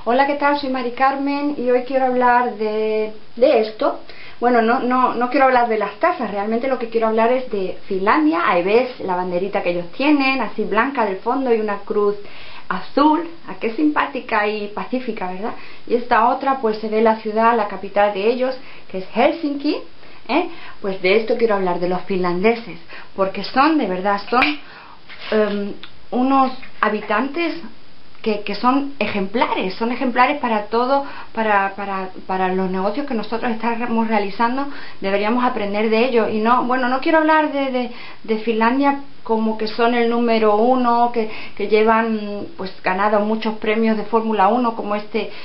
Hola, ¿qué tal? Soy Mari Carmen y hoy quiero hablar de esto. Bueno, no quiero hablar de las tazas, realmente lo que quiero hablar es de Finlandia. Ahí ves la banderita que ellos tienen, así blanca del fondo y una cruz azul. ¿A qué simpática y pacífica, verdad? Y esta otra, pues se ve la ciudad, la capital de ellos, que es Helsinki. Pues de esto quiero hablar, de los finlandeses, porque son, de verdad, son unos habitantes que son ejemplares para todo, para los negocios que nosotros estamos realizando. Deberíamos aprender de ellos. Y no quiero hablar de Finlandia como que son el número uno, que llevan pues ganado muchos premios de Fórmula 1, como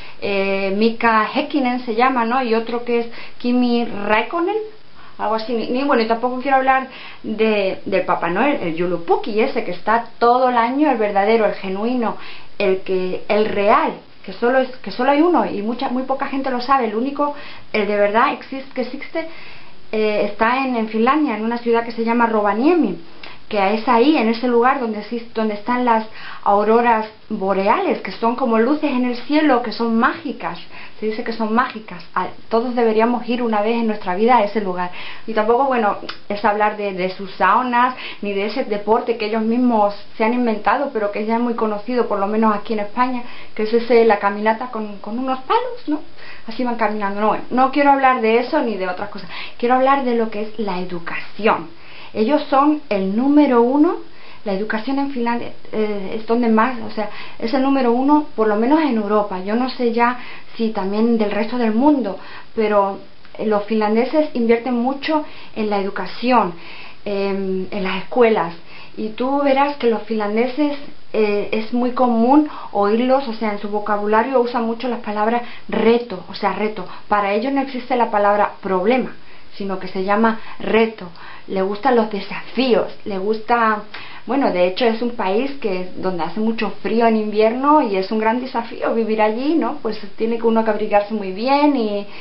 Mika Häkkinen se llama, ¿no? Y otro que es Kimi Räikkönen, algo así. Y tampoco quiero hablar del Papá Noel, el Joulupukki ese que está todo el año, el verdadero, el genuino, el real, que solo hay uno y muy poca gente lo sabe. El único, el de verdad que existe, está en Finlandia, en una ciudad que se llama Rovaniemi, que es ahí, en ese lugar donde están las auroras boreales, que son como luces en el cielo, que son mágicas. Se dice que son mágicas. Todos deberíamos ir una vez en nuestra vida a ese lugar. Y tampoco, es hablar de sus saunas, ni de ese deporte que ellos mismos se han inventado, pero que ya es muy conocido, por lo menos aquí en España, que es la caminata con unos palos, ¿no? Así van caminando. No quiero hablar de eso ni de otras cosas. Quiero hablar de lo que es la educación. Ellos son el número uno. La educación en Finlandia es donde más, es el número uno, por lo menos en Europa. Yo no sé ya si también del resto del mundo, pero los finlandeses invierten mucho en la educación, en las escuelas. Y tú verás que los finlandeses es muy común oírlos, en su vocabulario usan mucho las palabras reto, reto. Para ellos no existe la palabra problema, sino que se llama reto. Le gustan los desafíos, le gusta, de hecho es un país donde hace mucho frío en invierno y es un gran desafío vivir allí, ¿no? Pues tiene que uno que abrigarse muy bien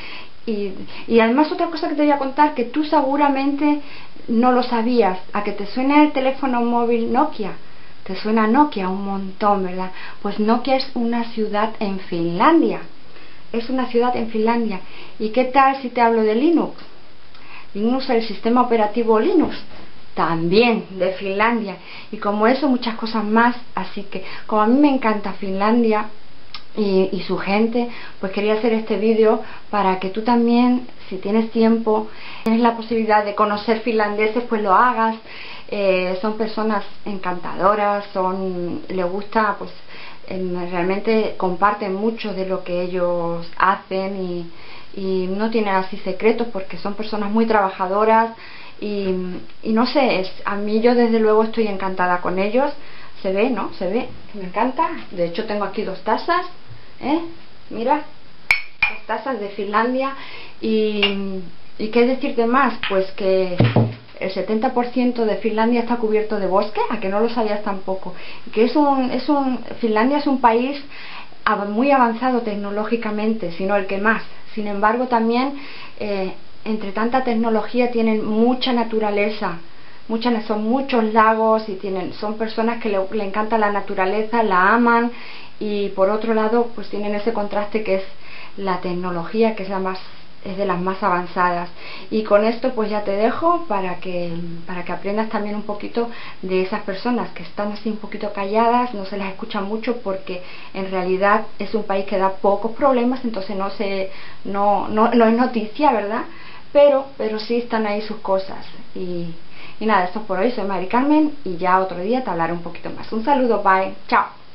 y además otra cosa que te voy a contar, que tú seguramente no lo sabías. ¿A que te suena el teléfono móvil Nokia? Te suena Nokia un montón, ¿verdad? Pues Nokia es una ciudad en Finlandia. Es una ciudad en Finlandia. ¿Y qué tal si te hablo de Linux? Linux, el sistema operativo Linux, también de Finlandia. Y como eso, muchas cosas más. Así que, como a mí me encanta Finlandia y su gente, pues quería hacer este vídeo para que tú también, si tienes tiempo, tienes la posibilidad de conocer finlandeses, pues lo hagas. Son personas encantadoras, les gusta, realmente comparten mucho de lo que ellos hacen y no tienen así secretos, porque son personas muy trabajadoras y no sé, a mí yo desde luego estoy encantada con ellos. Se ve, ¿no? Se ve que me encanta. De hecho tengo aquí 2 tazas, mira, 2 tazas de Finlandia. Y qué decirte más, pues que el 70% de Finlandia está cubierto de bosque, a que no lo sabías tampoco. Que Finlandia es un país muy avanzado tecnológicamente, sino el que más. Sin embargo, también entre tanta tecnología tienen mucha naturaleza, son muchos lagos y son personas que le encanta la naturaleza, la aman, y por otro lado pues tienen ese contraste que es la tecnología, que es de las más avanzadas. Y con esto pues ya te dejo para que aprendas también un poquito de esas personas que están así un poquito calladas, no se las escucha mucho, porque en realidad es un país que da pocos problemas, entonces no es noticia, ¿verdad? Pero sí están ahí sus cosas. Y nada, esto es por hoy. Soy Mari Carmen y ya otro día te hablaré un poquito más. Un saludo, bye, chao.